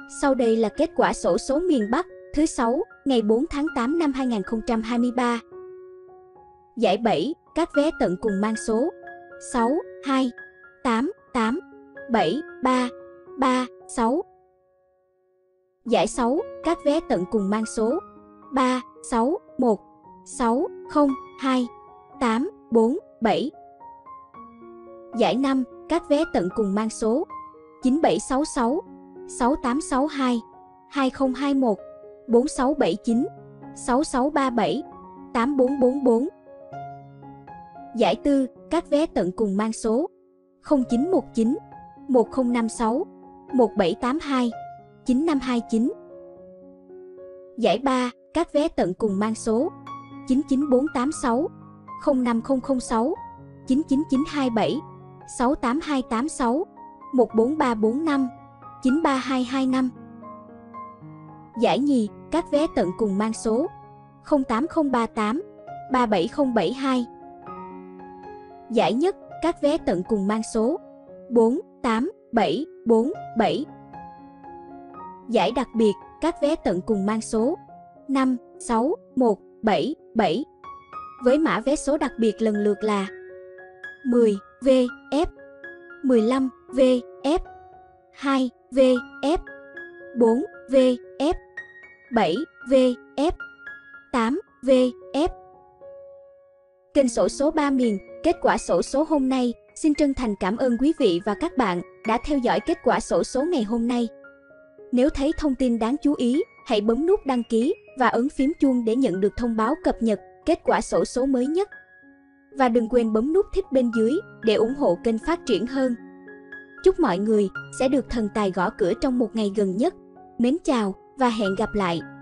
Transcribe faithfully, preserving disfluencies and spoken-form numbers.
Sau đây là kết quả xổ số miền Bắc thứ sáu ngày bốn tháng tám năm hai nghìn không trăm hai mươi ba. Giải bảy, các vé tận cùng mang số sáu, hai, tám, tám, bảy, ba, ba, sáu. Giải sáu, các vé tận cùng mang số ba, sáu, một, sáu, không, hai, tám, bốn, bảy. Giải năm, các vé tận cùng mang số chín bảy sáu sáu, sáu tám sáu hai, hai không hai một, bốn sáu bảy chín, sáu sáu ba bảy, tám bốn bốn bốn. Giải tư, các vé tận cùng mang số không chín một chín, một không năm sáu, một bảy tám hai, chín năm hai chín. Giải ba, các vé tận cùng mang số chín chín bốn tám sáu, không năm không không sáu, chín chín chín hai bảy, sáu tám hai tám sáu, một bốn ba bốn năm, chín ba hai hai năm. Giải nhì, các vé tận cùng mang số không tám không ba tám, ba bảy không bảy hai. Giải nhất, các vé tận cùng mang số bốn tám bảy bốn bảy. Giải đặc biệt, các vé tận cùng mang số năm sáu một bảy bảy. Với mã vé số đặc biệt lần lượt là mười V F, mười lăm V F, hai V F, bốn V F, bảy V F, tám V F. Kênh xổ số ba miền, kết quả xổ số hôm nay. Xin chân thành cảm ơn quý vị và các bạn đã theo dõi kết quả xổ số ngày hôm nay. Nếu thấy thông tin đáng chú ý, hãy bấm nút đăng ký và ấn phím chuông để nhận được thông báo cập nhật kết quả xổ số mới nhất. Và đừng quên bấm nút thích bên dưới để ủng hộ kênh phát triển hơn. Chúc mọi người sẽ được thần tài gõ cửa trong một ngày gần nhất. Mến chào và hẹn gặp lại!